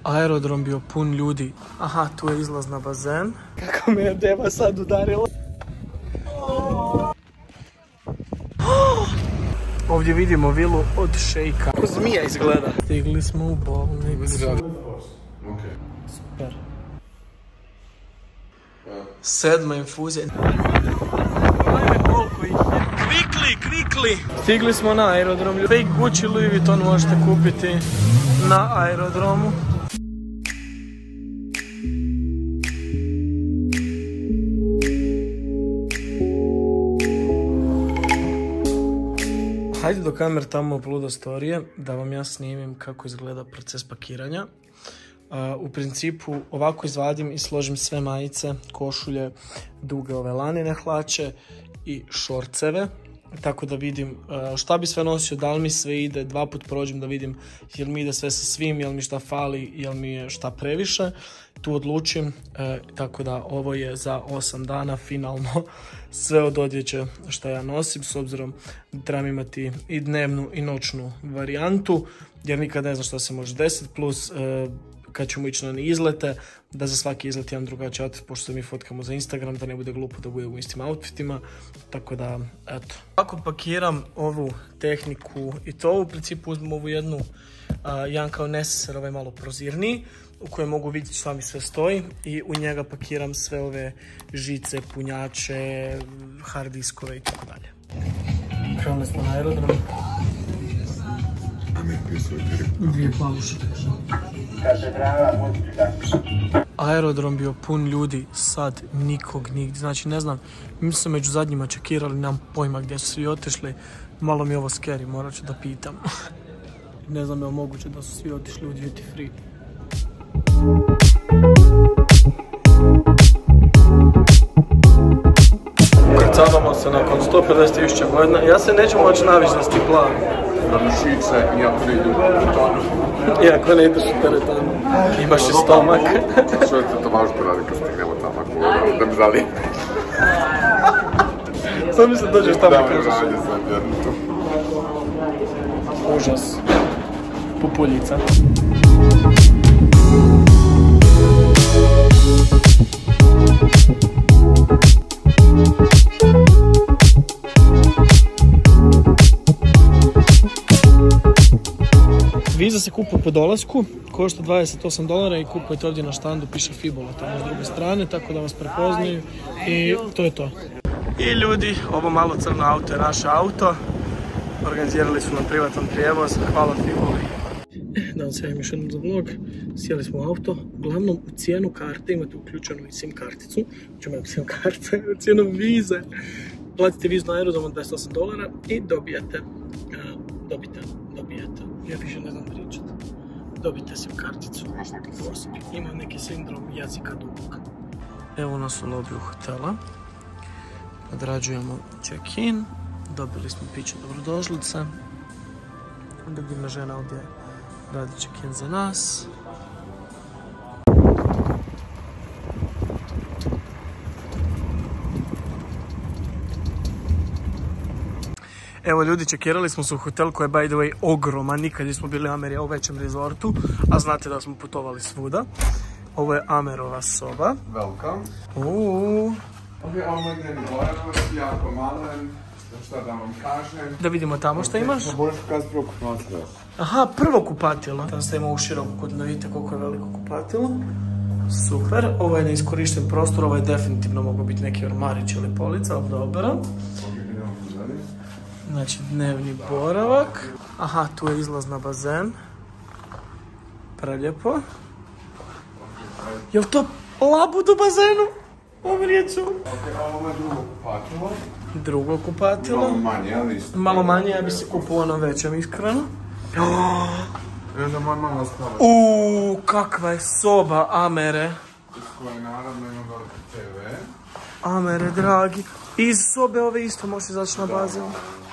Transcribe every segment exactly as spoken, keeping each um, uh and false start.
Aerodrom bio pun ljudi. Aha, tu je izlaz na bazen. Kako me je deva sad udarila. Ovdje vidimo vilu od šejka. Kako zmija izgleda. Stigli smo u bolnicu. Super. Sedma infuzija. Ajme koliko ih je. Kvikli, kvikli. Stigli smo na aerodrom. Fake Gucci Louis Vuitton možete kupiti na aerodromu. Hajde do kamer tamo Pludo storije da vam ja snimim kako izgleda proces pakiranja. Uh, u principu ovako izvadim i složim sve majice, košulje, duge ove lanine hlače i šorceve. Tako da vidim uh, šta bi sve nosio, da li mi sve ide, dva put prođem da vidim jel mi ide sve sa svim, jel mi šta fali, jel mi je šta previše. Tu odlučim, uh, tako da ovo je za osam dana finalno sve od odjeće što ja nosim, s obzirom da trebam imati i dnevnu i noćnu varijantu, jer nikad ne znam šta se može desiti, plus uh, kad ćemo ići na izlete, da za svaki izlet imam drugačiji outfit, pošto se mi fotkamo za Instagram, da ne bude glupo da bude u istim outfitima, tako da, eto. Ako pakiram ovu tehniku i to, u principu uzmem ovu jednu, uh, jedan kao neseser, ovaj malo prozirniji, u kojem mogu vidjeti šta mi sve stoji i u njega pakiram sve ove žice, punjače, hard diskove i tako dalje. Krenuli smo na aerodrom. Dvije plavuše. Aerodrom bio pun ljudi, sad nikog nigdje, znači ne znam, mi smo među zadnjima čekirali, nemam pojma gdje su svi otišli, malo mi je ovo scary, morat ću da pitam. Ne znam je li moguće da su svi otišli u duty free. Ukrcavamo se nakon sto pedeset tisuća godina, ja se neću moći navići da sti plavi. Na mišiće, iako ne idu u teretanu. Iako ne ideš u teretanu, imaš i stomak. Što je to važno radi kad stignemo tamo, ako da mi žali. Samo mi se dođeš tamo i kažeš. Užas. Pupuljica. Viza se kupuje po dolasku, košta dvadeset osam dolara i kupujete ovdje na štandu, piše Fibola tamo na druge strane, tako da vas prepoznaju i to je to. I ljudi, ovo malo crno auto je naše auto, organizirali su nam privatan prijevoz, hvala Fiboli. Danas ja imam još jednom za vlog, sjeli smo u auto, uglavnom u cijenu karte imate uključenu i sim karticu, ćemo imati sim kartu, u cijenu vize, platite vizu na aerodromu od dvadeset osam dolara i dobijete, dobijete, dobijete. Ja više ne znam pričati. Dobite sim karticu. Imam neki sindrom jezika dugog. Evo nas u lobiju hotela. Odrađujemo check-in. Dobili smo piće dobrodošlice. Ljubimna žena ovdje radi check-in za nas. Evo ljudi, čekirali smo se u hotel koji je by the way ogroman, nikad nismo bili u Ameri u većem rezortu, a znate da smo putovali svuda. Ovo je Amerova soba. Welcome. Uuu. Ovdje omladneni borac, jako malen, šta da vam kažem. Da vidimo tamo što imaš. Možeš pokazati prvo kupatilo. Aha, prvo kupatilo. Tamo ste imao u široku kut da vidite koliko je veliko kupatilo. Super, ovo je neiskorišten prostor, ovo je definitivno mogu biti neki ormarić ili polica, ali dobro. Znači, dnevni boravak. Aha, tu je izlaz na bazen. Prelijepo. Jel to labud u bazenu? Omrijeću. Ovo je drugo kupatilo. Drugo kupatilo. Malo manje, ali isto. Malo manje, ja bi se kupao ono većem, iskreno. I onda moj mama spava. Uuu, kakva je soba, Amere. Iz koje naravno ima veliki te ve. Amere, dragi. Iz sobe ove isto možeš izaći na bazen.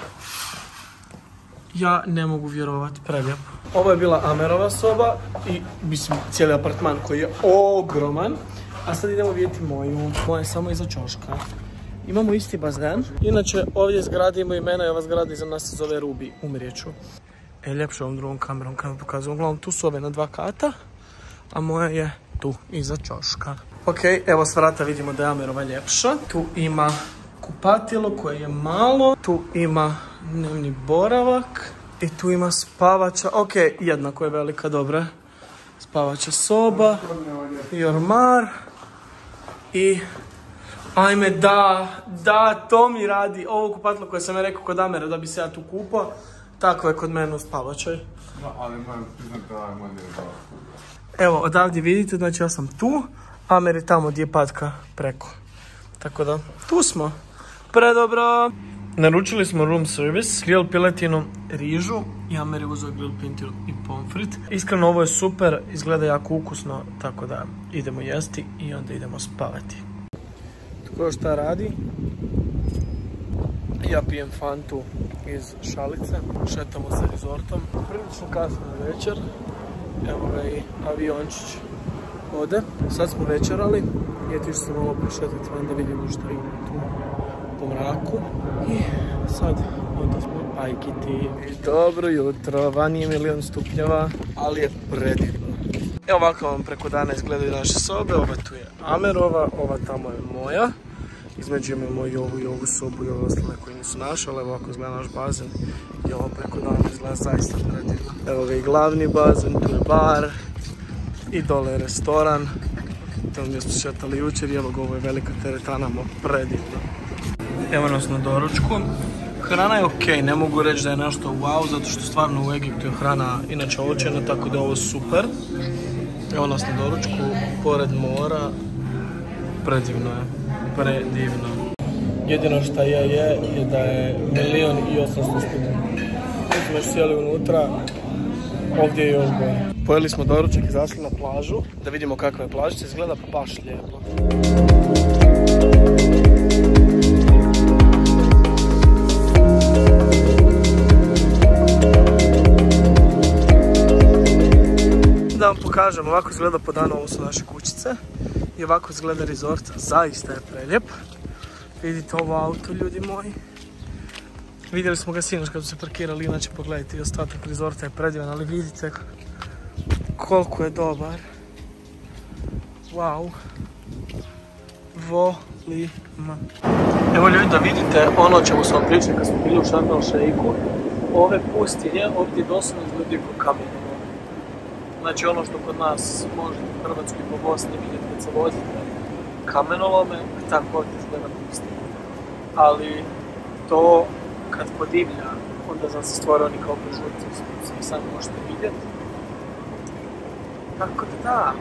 Ja ne mogu vjerovati, prelijepo. Ovo je bila Amerova soba i mislim cijeli apartman koji je ogroman. A sad idemo vidjeti moju. Moja je samo iza ćoška. Imamo isti bazen. Inače ovdje zgrade imaju imena i ova zgrada iza nas se zove Rubi, Umrijeću. E, ljepše ovom drugom kamerom kad vam pokazujem. Uglavnom tu su ove na dva kata. a moja je tu iza ćoška. Ok, evo s vrata vidimo da je Amerova ljepša. Tu ima kupatilo koje je malo, tu ima dnevni boravak i tu ima spavača. Ok, jednako je velika, dobra. Spavača soba i ormar i ajme da, da, to mi radi. Ovo kupatilo koje sam ja rekao kod Amera da bi se ja tu kupao, tako je kod mene u spavačaj. No, ali moram priznat da je manje da. Evo, odavdje vidite, znači ja sam tu, Amer je tamo gdje je patka preko. Tako da, tu smo. Predobro! Naručili smo room service, grill piletinu, rižu i Amer je uzeo grill piletinu i pomfrit. Iskreno ovo je super, izgleda jako ukusno, tako da idemo jesti i onda idemo spavati. Tko šta radi? Ja pijem fantu iz šalice, šetamo sa rezortom. Prilično kasno večer, evo ga i aviončić ode. Sad smo večerali i etiš se malo prošetati van da vidimo što ima tu po mraku. I sad onda smo pajkiti. Dobro jutro, van je milion stupnjeva, ali je predivno. Evo ovako vam preko dana izgledaju naše sobe, ova tu je Amerova, ova tamo je moja. Između imamo i ovu i ovu sobu i ove ostale koje nisu naše, ali ovako izgleda naš bazen i ovo preko dana izgleda zaista predivno. Evo ga i glavni bazen, tu je bar i dole je restoran. Tamo gdje smo šetali jučer i evo ga ovo je velika teretana, predivno. Evo nas na doručku. Hrana je ok, ne mogu reći da je nešto wow, zato što stvarno u Egiptu je hrana inače očajna, tako da je ovo super. Evo nas na doručku, pored mora, predivno je. Predivno. Jedino što je je, je da je milion i osamsto stupnjeva. Mi smo još sjeli unutra, ovdje je još gore. Pojeli smo doručak i zašli na plažu, da vidimo kakva je plažica, izgleda baš lijepo. Da vam pokažem, ovako izgleda po danu, ovo su naše kućice. I ovako izgleda rezort, zaista je prelijep. Vidite ovo auto, ljudi moji. Vidjeli smo ga sinoć kad su se parkirali, inače pogledajte i ostatak rezorta je predivan, ali vidite koliko je dobar. Wow. Volima. Evo ljudi da vidite ono o čemu smo pričali kad smo bili u Sharm el Sheikhu. Ove pustinje ovdje doslovno izgledaju kao kamenje. Znači ono što kod nas možete u Hrvatskoj po Bosni vidjeti kad se vozite kamenolome, tako ovdje izgleda pustinje. Ali to kad podivlja, onda znam se stvore oni kao prežurci, i sami možete vidjeti. Tako da da.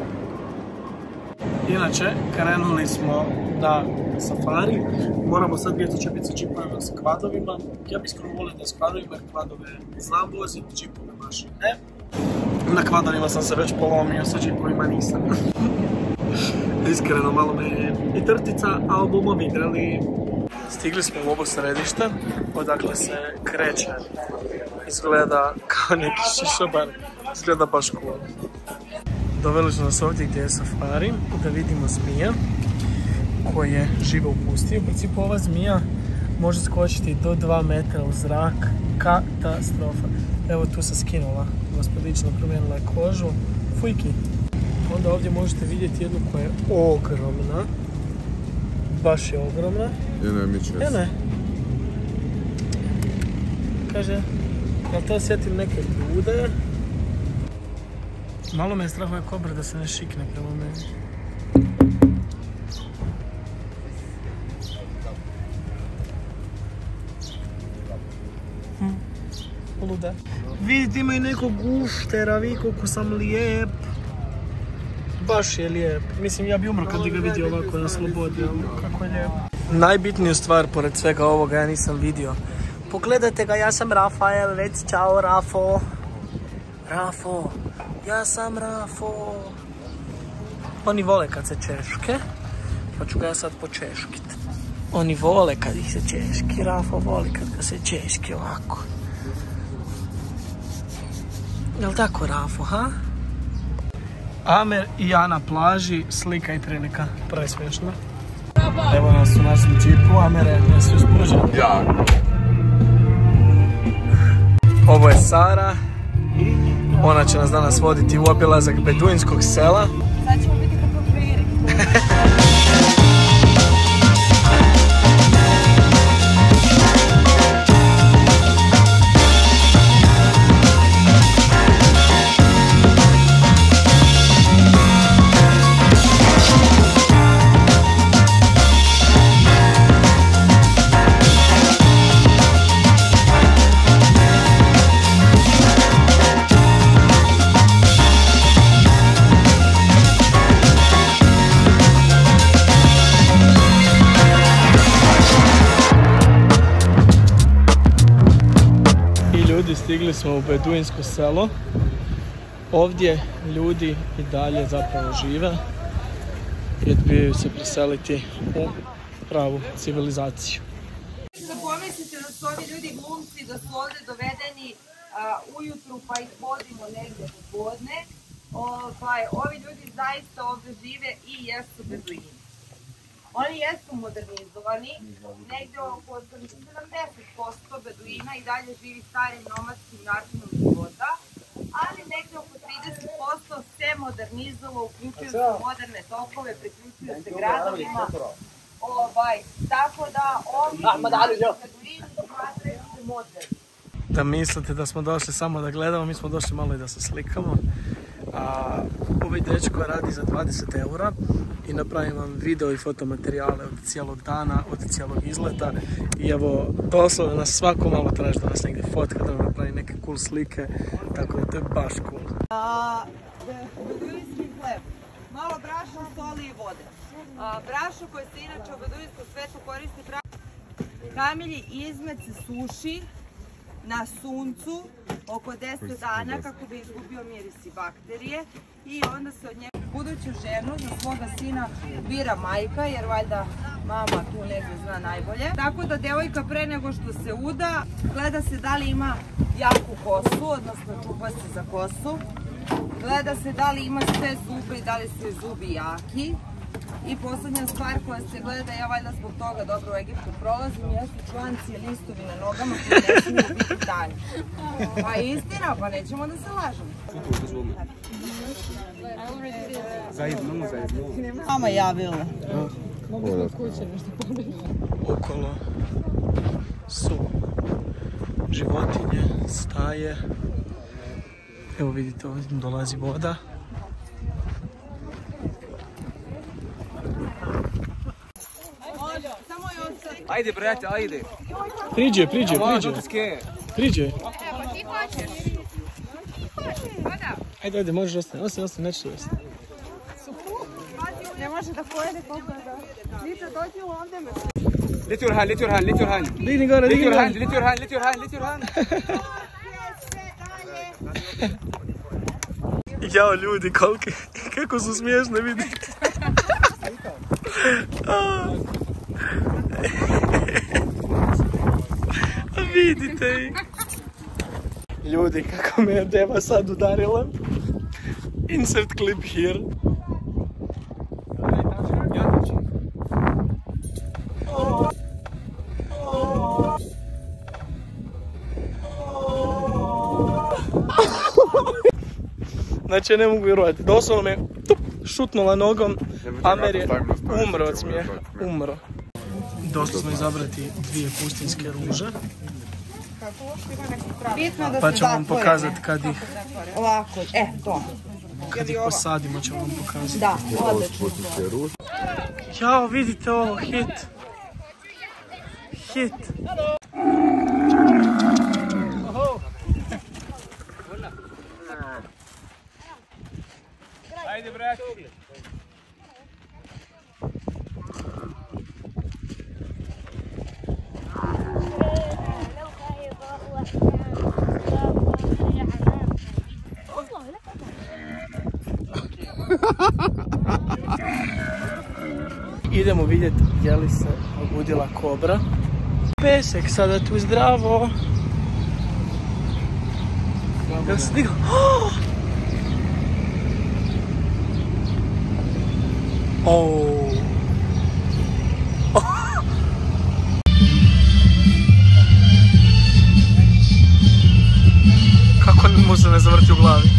Inače, krenuli smo na safari, moramo sad vidjeti će biti sa čipovima sa kvadovima. Ja bih iskreno volio da s kvadovima, jer kvadove znam voziti, čipove baš i ne. Na kvadovima sam se već polomio, sa čipovima nisam. Iskreno, malo me je i trtica, ali bomo vidjeli. Stigli smo u ovo središte, odakle se kreće. Izgleda kao neki šišobar, izgleda baš cool. Doveli su nas ovdje gdje je safari, da vidimo zmije koje žive u pustinji. U principu ova zmija može skočiti do dva metra u zrak, katastrofa. Evo tu se skinula, gospodična promijenila je kožu, fujki. Onda ovdje možete vidjeti jednu koja je ogromna, baš je ogromna. Jedno je mičes. Jedno je. Kaže, jel to sjetim neke ljude? Malo me je strah ovaj kobra da se ne šikne prema meni. Hm, luda. Vidite, ima i nekog guštera, vi koliko sam lijep. Baš je lijep. Mislim, ja bi umro kad bi ga vidio ovako na slobodi, kako je lijep. Najbitniju stvar pored svega ovoga ja nisam vidio. Pogledajte ga, ja sam Rafael, već čao Rafo. Rafo, ja sam Rafo. Oni vole kad se češke, pa ću ga ja sad počeškit. Oni vole kad ih se češki, Rafo voli kad ga se češki ovako. Jel tako Rafo, ha? Amer i ja na plaži, slika i prilika, presmiješno. Evo nas u našem džipu, Amer je nas uspružen. Ja. Ovo je Sara i Ona će nas danas voditi u obilazak beduinskog sela. Sad ćemo biti kako friri. Stigli smo u beduinsko selo. Ovdje ljudi i dalje zapravo žive i odbijaju se preseliti u pravu civilizaciju. Da pomislite da su ovi ljudi glumci, da su ovdje dovedeni uh, ujutru pa ih vodimo negdje popodne. Ovaj, ovi ljudi zaista ovdje žive i jesu beduini. Oni jesu modernizovani, negdje oko sedamdeset posto beduina i dalje živi starim nomadskim načinom života, ali negdje oko trideset posto se modernizovalo, uključuju se moderne tokove, priključuju se gradovima. Ovaj, tako da ovi beduini smatraju se moderni. Da mislite da smo došli samo da gledamo, mi smo došli malo i da se slikamo. A, ovaj dečko radi za dvadeset eura i napravim vam video i fotomaterijale od cijelog dana, od cijelog izleta i evo, doslovno nas svako malo traži da nas negdje fotka, da nam napravi neke cool slike, tako da to je baš cool. A, beduinski hleb, malo brašna, soli i vode. A, brašno koje se inače u beduinskom svetu koristi brašno. Kamilji izmet se suši na suncu oko deset dana kako bi izgubio miris i bakterije i onda se od njega buduću ženu za svoga sina bira majka jer valjda mama tu negdje zna najbolje. Tako da devojka pre nego što se uda gleda se da li ima jaku kosu, odnosno čupa se za kosu. Gleda se da li ima sve zube i da li su zubi jaki. I posljednja stvar koja se gleda, ja valjda zbog toga dobro u Egiptu prolazim, jesu članci i listovi na nogama koji ne smiju biti tanji. Pa istina, pa nećemo da se lažemo. Mama javila. Okolo su životinje, staje. Evo vidite, ovdje dolazi voda. Ajde, brate, ajde. Priđe, priđe, priđe. Priđe. Evo, ti hoćeš. Ajde, ajde, možeš ostane. Ostane, ostane, neću ostane. Ne može da pojede koliko je da. Lice, dođi ovdje me. Lift your hand, lift your hand, lift your hand. Digni gore, Lift digni your gore. hand, lift your hand, lift your hand, lift your hand. Jao ljudi, kolike, kako su smiješne, vidite. Vidite ih. Ljudi, kako me je deva sad udarila. Insert clip here. Znači, ne mogu vjerovati. Doslovno me tup, šutnula nogom. Amer je umro od smijeha. Umro. Došli smo izabrati dvije pustinske ruže. Pa ćemo vam pokazati kad ih... Ovako, e, to. Kad ih posadimo ćemo vam pokazati. Da, odlično. Jao, vidite ovo, hit. Hit. Ajde, brate. Idemo vidjeti je li se obudila kobra. Pesek sada tu zdravo. Jel se digao? Oh. Kako mu se ne zavrti u glavi?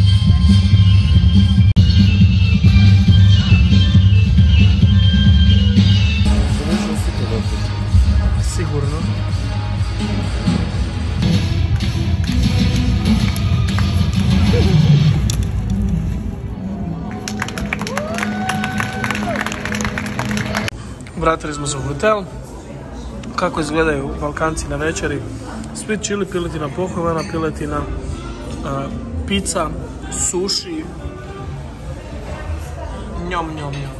vratili smo se u hotel. Kako izgledaju Balkanci na večeri? Split chili, piletina pohovana, piletina, uh, pizza, sushi. Njom, njom, njom.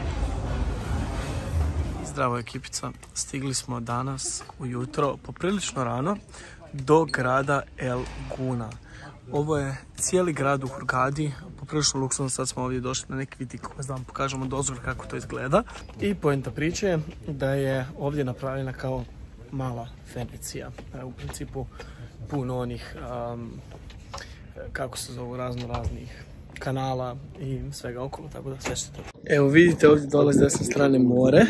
Zdravo ekipica, stigli smo danas ujutro poprilično rano do grada El Gouna. Ovo je cijeli grad u Hurgadi, poprilično luksuzno, sad smo ovdje došli na neki vidik da vam pokažemo dozor kako to izgleda. I poenta priče je da je ovdje napravljena kao mala Venecija. U principu puno onih, um, kako se zovu, razno raznih kanala i svega okolo, tako da sve što to. Evo vidite ovdje dole s desne strane more.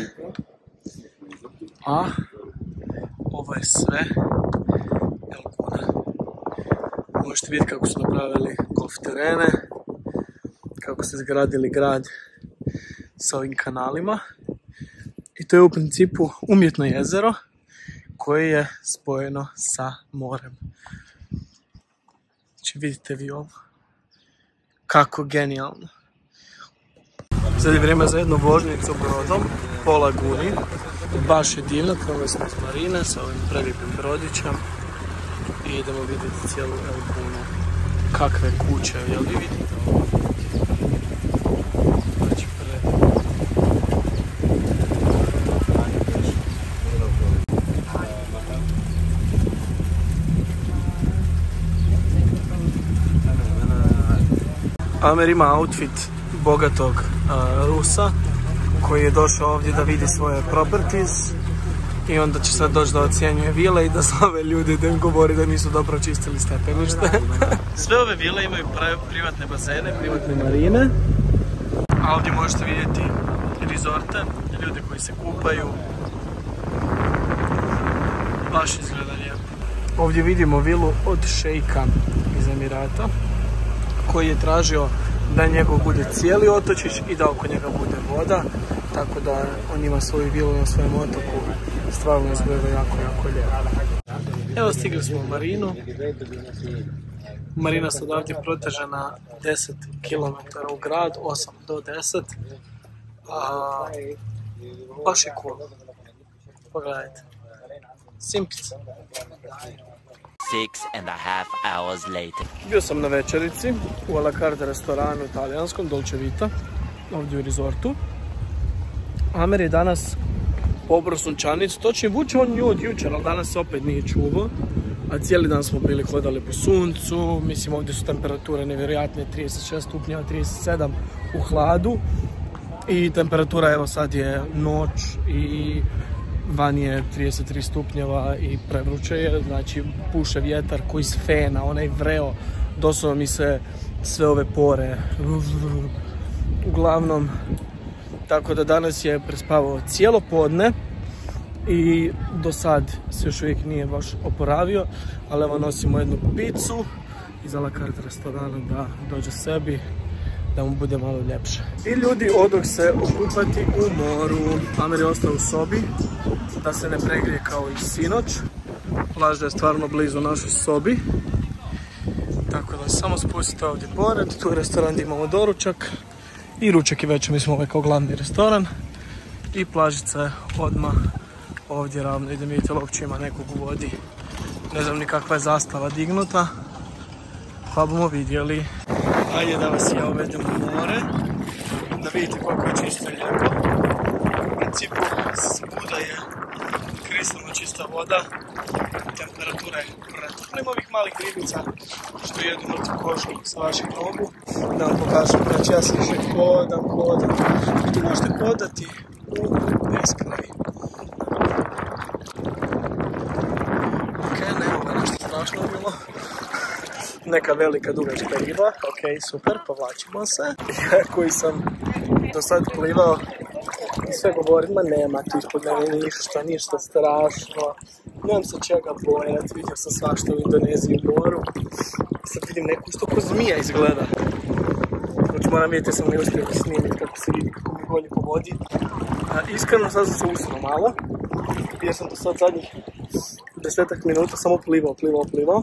A ovo je sve El Gouna. Možete vidjeti kako su napravili golf terene, kako su izgradili grad sa ovim kanalima. I to je u principu umjetno jezero koje je spojeno sa morem. Znači vidite vi ovo. Kako genijalno. Sad je vrijeme za jednu vožnicu brodom po laguni. Baš je divno, krenuli smo s marine sa ovim prelijepim brodićem i idemo vidjeti cijelu El Gounu. Kakve kuće, jel vi vidite ovo? Znači prelijep. Amer ima outfit bogatog uh, Rusa koji je došao ovdje da vidi svoje properties i onda će sad doći da ocjenjuje vile i da zove ljudi da im govori da nisu dobro čistili stepenište. Sve ove vile imaju privatne bazene, privatne marine, a ovdje možete vidjeti rezorte, ljude koji se kupaju. Baš izgleda lijepo. Ovdje vidimo vilu od šejka iz Emirata koji je tražio da njegov bude cijeli otočić i da oko njega bude voda, tako da on ima svoju vilu na svojem otoku. Stvarno izgleda jako, jako lijepo. Evo stigli smo u marinu. Marina sad ovdje protežena deset kilometara u grad, osam do deset. A, baš je cool. Pogledajte. Simpica. Six and a half hours later. Bio sam na večerici u a la carte restoranu italijanskom Dolce Vita, ovdje u rezortu. Amer je danas pobrao sunčanicu, točnije vuče on nju od jučer, ali danas se opet nije čuvao. A cijeli dan smo bili hodali po suncu, mislim ovdje su temperature nevjerojatne, trideset šest stupnjeva, trideset sedam u hladu. I temperatura, evo sad je noć i van je trideset tri stupnjeva i prevruće je, znači puše vjetar koji s fena, onaj vreo, doslovno mi se sve ove pore, uglavnom, tako da danas je prespavao cijelo podne i do sad se još uvijek nije baš oporavio, ali evo nosimo jednu picu iz a la carte restorana da dođe sebi, da mu bude malo ljepše. I ljudi odog se okupati u moru. Amer je ostao u sobi da se ne pregrije kao i sinoć. Plaža je stvarno blizu našoj sobi, tako da samo spustite ovdje pored. Tu je restoran gdje imamo doručak i ručak i večer, mi smo ovaj kao glavni restoran. I plažica je odmah ovdje ravno. Idem vidjeti li uopće ima nekog u vodi. Ne znam ni kakva je zastava dignuta, pa bomo vidjeli. Ajde da vas ja uvedem u more, da vidite koliko je čisto i lijepo. U principu svuda je kristalno čista voda, temperatura je pretopla. Ima ovih malih ribica što jedu mrtvu kožu sa vaših nogu. Da vam pokažem, znači ja sam še hodam, hodam. I tu možete hodati u beskraj. Ok, nema ga nešto strašno bilo. Neka velika dugačka riba, ok, super, povlačimo se. Ja koji sam do sad plivao i sve govorim, ma nema tu ispod mene ništa, ništa strašno. Nemam se čega bojati, vidio sam svašta u Indoneziji u moru. Sad vidim neku što ko zmija izgleda. Znači moram vidjeti, sam ne uspio snimiti kako se vidi, kako mi golji po vodi. A, iskreno sad sam se usno malo, jer sam do sad zadnjih desetak minuta samo plivao, plivao, plivao.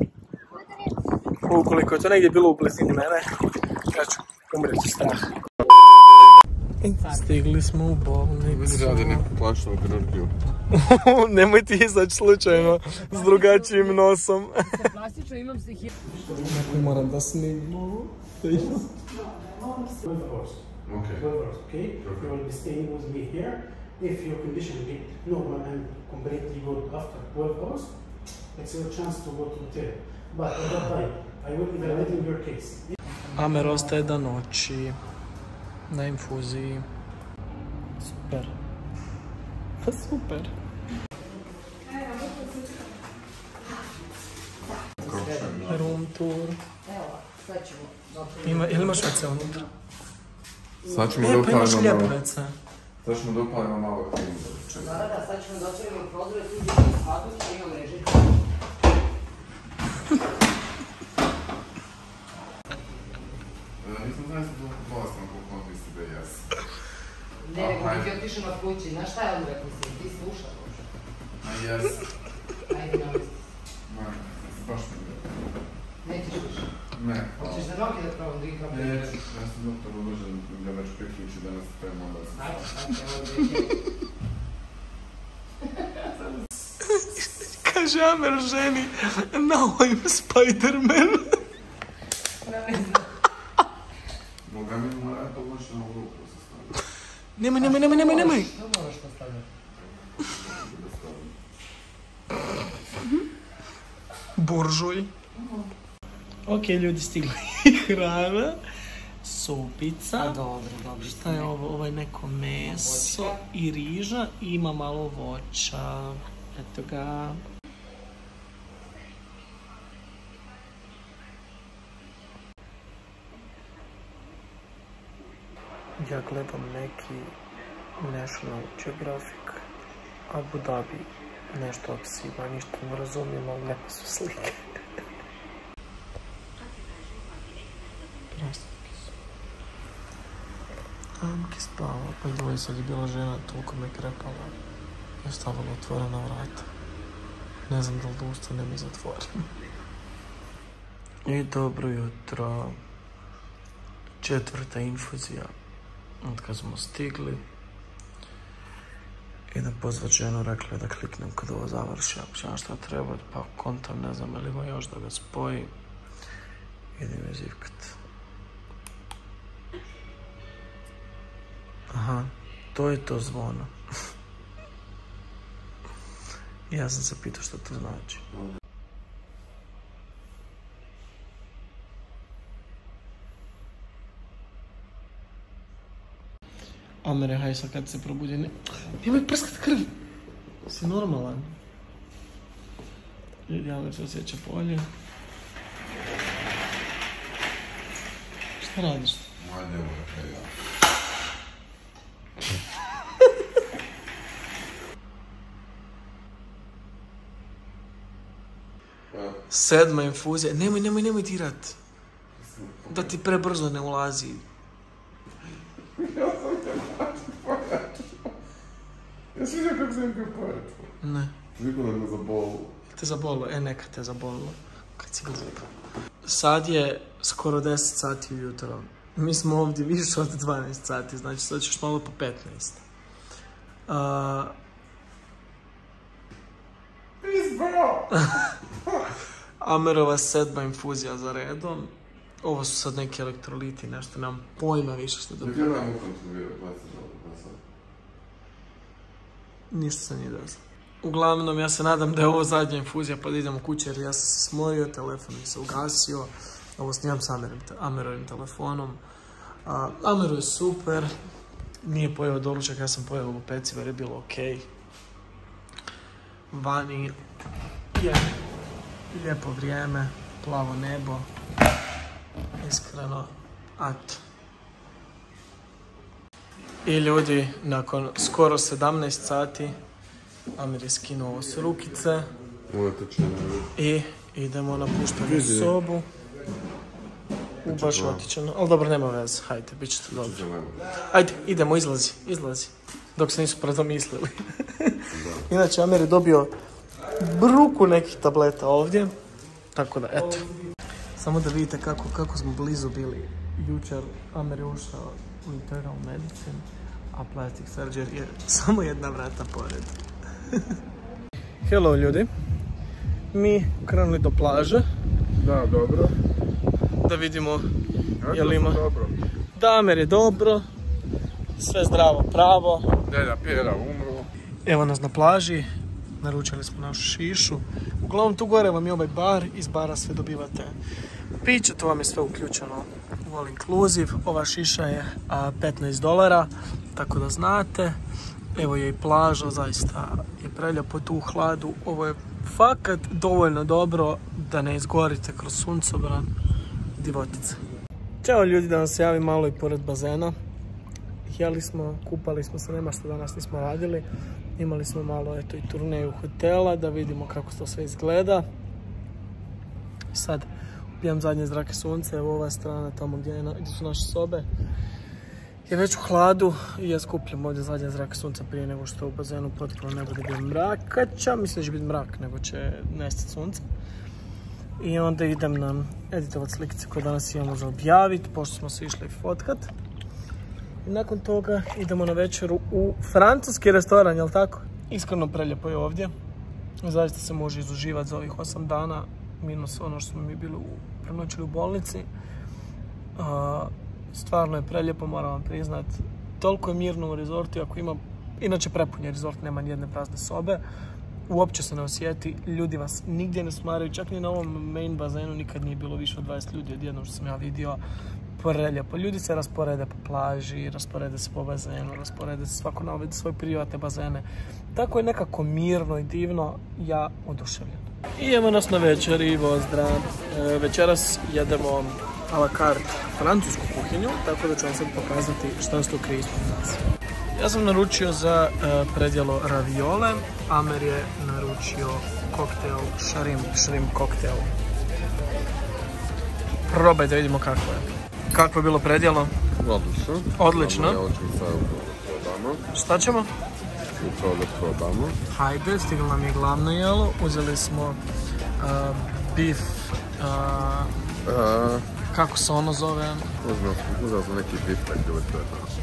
Ukoliko je to negdje bilo u blizini mene, ja ću umreti strah. Stigli smo u bolnicu. Radi neku plašnu kirurgiju. Nemoj ti izaći slučajno s drugačijim nosom. Plastično imam se hir... Neko moram da snimim ovo. twelve hours. Okay. twelve hours, okay? You will be staying with me here. If your condition get normal and completely good after twelve hours, it's your chance to go to hotel. But at that time, I will evaluate your case. Amer ostaje da noći. Na infuziji. Super. Pa super. Room tour. Ima, ili imaš ve ce unutra? Sad ćemo E, da pa imaš upalimo lijepo malo. ve ce. Sad ćemo da upalimo malo klimu. Da, da, da, sad ćemo da otvorimo prozore, tu ćemo spakući, da imam režim. Nisam znaš da je bolestan koliko on misli da jes. Ne, nego bi ti otišao na kući. Znaš šta je on rekao si? Ti slušao. A jes. Ajde, namisti. Ne, baš ne gre. Nećeš više. Ne. Hoćeš za noge da probam da ih napravim? Neću, ja sam doktor uložen da već priključi danas spremno da se... Ajde, ajde, evo dvije. Kaže Amer ženi, now I'm Spider-Man. Ne znam. Moga mi mora to uložiti na ruku se staviti. Nemoj, nemoj, nemoj, nemoj, nemoj. Što moraš postavljati? Buržuj. Ok, ljudi, stigla je hrana. Supica. Dobro, dobro. Šta je ovo? Ovo je neko meso i riža i ima malo voća. Eto ga. Ja gledam neki National Geographic Abu Dhabi. Nešto od Siba, ništa ne razumijem, ali nema su slike. Prasniki su. Amke spava, pa i dvoje sad je bila žena, toliko me krepala. Je stavila otvorena vrata. Ne znam da li da ustanem i zatvorim. I dobro jutro. Četvrta infuzija. Od kad smo stigli. Idem pozvat ženu, rekla je da kliknem kad ovo završi, ako će šta treba, pa kontam, ne znam ili ima još da ga spoji. Idem je zivkat. Aha, to je to zvono. Ja sam se pitao što to znači. Amere, haj sad kad se probudi, ne... Nemoj prskat krv! Si normalan. Ljudi, Amer se osjeća bolje. Šta radiš? Moja djevojka je ja. Sedma infuzija. Nemoj, nemoj, nemoj dirat. Da ti prebrzo ne ulazi. Jesi vidio kako sam ga pojačao? Ne. Zvikao da me zabolu. Te zabolilo? E, neka te zabolilo. Kad si ga zvikao. Sad je skoro deset sati ujutro. Mi smo ovdje više od dvanaest sati, znači sad ćeš malo po petnaest. Uh, Izbao! Amerova sedma infuzija za redom. Ovo su sad neki elektroliti, nešto, nemam pojma više što da... Dok ja dam ukom tu vidio, dvadeset sad. Ništa se nije desilo. Uglavnom, ja se nadam da je ovo zadnja infuzija pa da idemo kući jer ja sam se smorio, telefon mi se ugasio. Ovo snimam s Amerovim telefonom. Uh, Amero je super. Nije pojeo doručak, ja sam pojeo ovo pecivo jer je bilo okej. Vani je lijepo vrijeme, plavo nebo. Iskreno, ato. I ljudi, nakon skoro sedamnaest sati, Amer je skinuo ovo s rukice. Ovo je tečeno. I idemo na puštenu sobu. U baš otičeno, ali dobro, nema veze, hajde, bit će to dobro. Ajde, idemo, izlazi, izlazi. Dok se nisu predomislili. Inače, Amer je dobio bruku nekih tableta ovdje. Tako da, eto. Samo da vidite kako, kako smo blizu bili jučer Amer je ušao u internal medicine, a plastic surgery je samo jedna vrata pored. Hello ljudi, mi krenuli do plaže. Da, dobro. Da vidimo Eto je li ima... dobro. Da, Amer je dobro, sve zdravo, pravo. Deda Pjera umro. Evo nas na plaži, naručili smo našu šišu. Uglavnom tu gore vam je ovaj bar, iz bara sve dobivate piće, to vam je sve uključeno u all inclusive. Ova šiša je a, petnaest dolara, tako da znate. Evo je i plaža, zaista je preljepo tu u hladu. Ovo je fakat dovoljno dobro da ne izgorite kroz suncobran. Divotica. Ćao ljudi, da vam se javim malo i pored bazena. Jeli smo, kupali smo se, nema što danas nismo radili. Imali smo malo eto i turneju hotela da vidimo kako to sve izgleda. Sad pijem zadnje zrake sunce, evo ova strana tamo gdje, je, gdje su naše sobe je već u hladu i ja skupljam ovdje zadnje zrake sunca prije nego što u bazenu potpuno ne bude bio mrakača. Mislim da će biti mrak, nego će nestati sunce. I onda idem na editovat slikice koje danas imamo za objaviti, pošto smo se išli fotkat. I nakon toga idemo na večeru u francuski restoran, jel tako? Iskreno preljepo je ovdje. Zaista se može izuživati za ovih osam dana, minus ono što smo mi bili u, prenoćili u bolnici. Uh, stvarno je preljepo, moram vam priznat. Toliko je mirno u rezortu, ako ima, inače prepun je rezort, nema nijedne prazne sobe. Uopće se ne osjeti, ljudi vas nigdje ne smaraju, čak ni na ovom main bazenu nikad nije bilo više od dvadeset ljudi odjednom što sam ja vidio. Preljepo. Ljudi se rasporede po plaži, rasporede se po bazenu, rasporede se svako na svoje privatne bazene. Tako je nekako mirno i divno, ja oduševljen. I evo nas na večeri, pozdrav. E, večeras jedemo a la carte francusku kuhinju, tako da ću vam sad pokazati šta se to krije ispod nas. Ja sam naručio za e, predjelo raviole, Amer je naručio koktel, shrimp, shrimp koktel. Probaj da vidimo kako je. Kako je bilo predjelo? Odlično. Odlično. Ja hoćemo sad probamo. Šta ćemo? Upravo da probamo. Hajde, stiglo nam je glavno jelo. Uzeli smo uh, beef, uh, A, kako se ono zove? uzmeo, uzeo sam neki biftek ili to je to.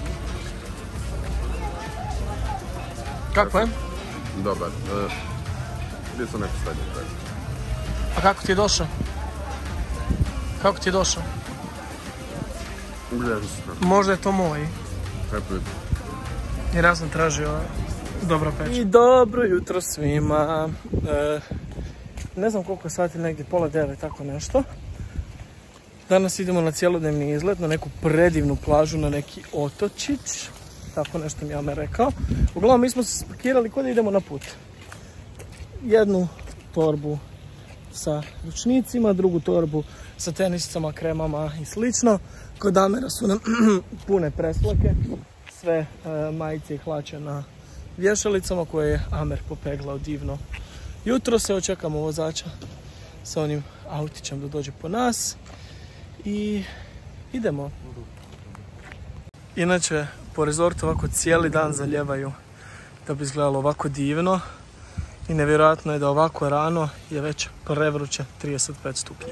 Kako je? Dobar. E, bio sam neki srednji trek. A kako ti je došao? Kako ti je došao? Ugljenično. Možda je to moj. Eto vidi. Jer ja sam tražio dobro peč. I dobro jutro svima. E, ne znam koliko je sati, negdje pola devet, tako nešto. Danas idemo na cijelodnevni izlet, na neku predivnu plažu, na neki otočić. Tako nešto mi je Amer rekao. Uglavnom mi smo se spakirali kod da idemo na put. Jednu torbu sa ručnicima, drugu torbu sa tenisicama, kremama i slično. Kod Amera su nam pune preslake, sve e, majice i hlače na vješalicama koje je Amer popeglao divno. Jutro se očekamo vozača sa onim autićem da dođe po nas i idemo. Inače, po rezortu ovako cijeli dan zaljevaju da bi izgledalo ovako divno i nevjerojatno je da ovako rano je već prevruće trideset pet stupnjeva.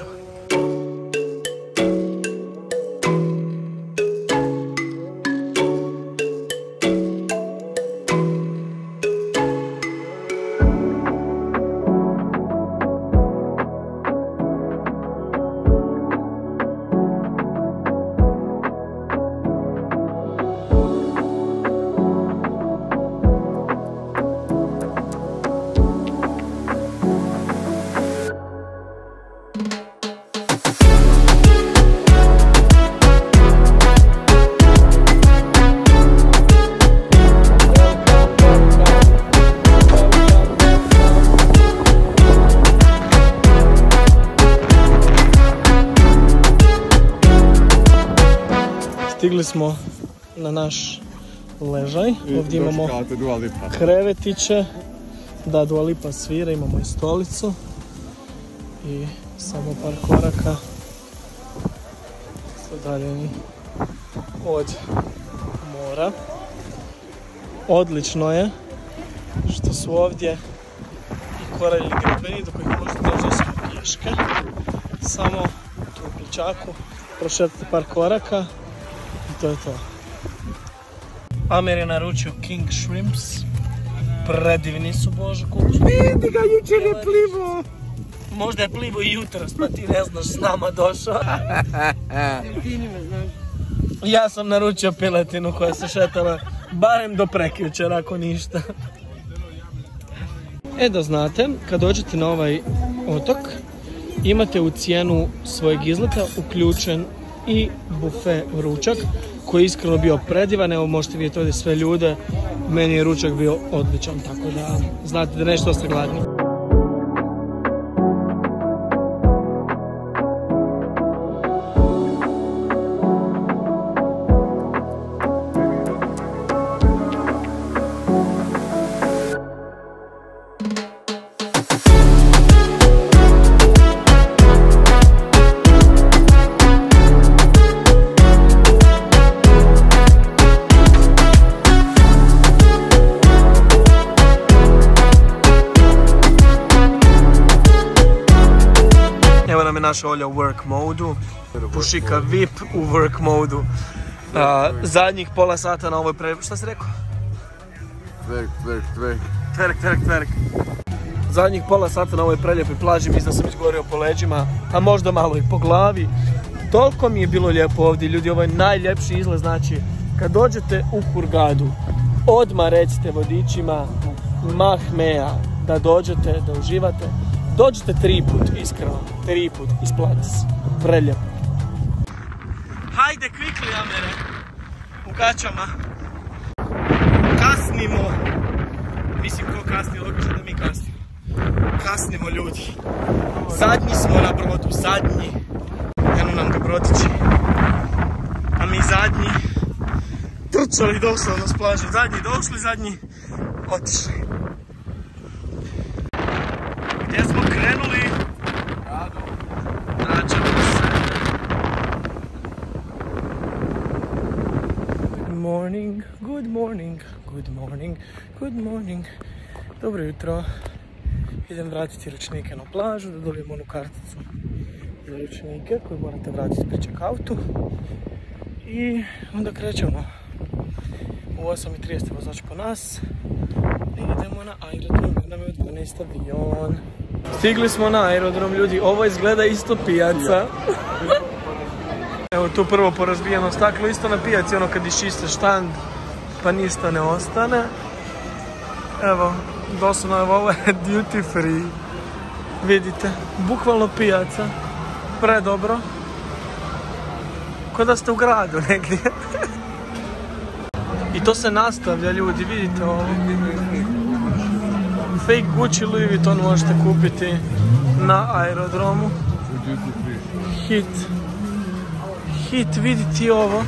Stigli smo na naš ležaj, ovdje imamo krevetiće, da Dua Lipa svira, imamo i stolicu i samo par koraka udaljeni od mora. Odlično je što su ovdje i koraljni grebeni do kojih možete doći pješke, samo tu u pličaku prošetati par koraka i to je to. Amer je naručio King Shrimps. Predivni su, Bože, koliko su... Vidi ga, jučer je plivo! Možda je plivo i jutros, pa ti ne znaš, s nama došao. Ti nime znaš. Ja sam naručio piletinu koja se šetala barem do prekjučer, ako ništa. E da znate, kad dođete na ovaj otok, imate u cijenu svojeg izleta uključen i bufe ručak, koji je iskreno bio predivan. Evo možete vidjeti ovdje sve ljude, meni je ručak bio odličan, tako da znate da nešto ste gladni. Naša Olja u work modu, Pušika V I P u work modu. A, zadnjih pola sata na ovoj pre... Šta si rekao? Twerk, twerk, twerk. Twerk, twerk, twerk. Zadnjih pola sata na ovoj preljepoj plaži, mislim da sam izgorio po leđima, a možda malo i po glavi. Toliko mi je bilo lijepo ovdje, ljudi, ovo je najljepši izlaz, znači, kad dođete u Hurgadu, odmah recite vodičima Mahmeja da dođete, da uživate. Dođite tri put, iskreno, tri put, isplati se, preljepo. Hajde, quickly, Amere, u gaćama. Kasnimo. Mislim, ko kasni, logično da mi kasnimo. Kasnimo, ljudi. Zadnji smo na brodu, zadnji. Eno nam ga brodići. A mi zadnji trčali doslovno s plaže. Zadnji došli, zadnji otišli. Gdje smo krenuli? Nađemo se. Good morning, good morning, good morning, good morning. Dobro jutro. Idem vratiti ručnike na plažu, da dobijem onu karticu za ručnike koju morate vratiti pri check-outu. I onda krećemo. U osam i trideset vozač po nas. I idemo na aerodrom, nam je dvanaest avion. Stigli smo na aerodrom, ljudi, ovo izgleda isto pijaca. Evo tu prvo porazbijeno staklo, isto na pijaci, ono kad iščiste štand, pa ništa ne ostane. Evo, doslovno ovo je duty free. Vidite, bukvalno pijaca, predobro. Ko da ste u gradu negdje. I to se nastavlja, ljudi, vidite ovo. Fake Gucci Louis Vuitton možete kupiti na aerodromu. Hit. Hit, vidite ovo.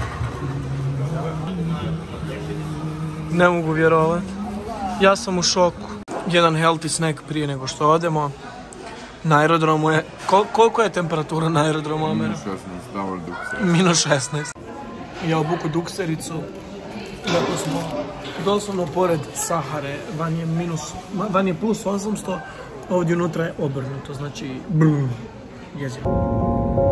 Ne mogu vjerovat. Ja sam u šoku. Jedan healthy snack prije nego što odemo. Na aerodromu je... Kol koliko je temperatura na aerodromu, Amer? minus šesnaest, davor dukser. minus šesnaest. Ja obuku duksericu. Dakle smo doslovno pored Sahare, van je, minus, van je plus osamsto, ovdje unutra je obrnuto, znači brr, jezivo.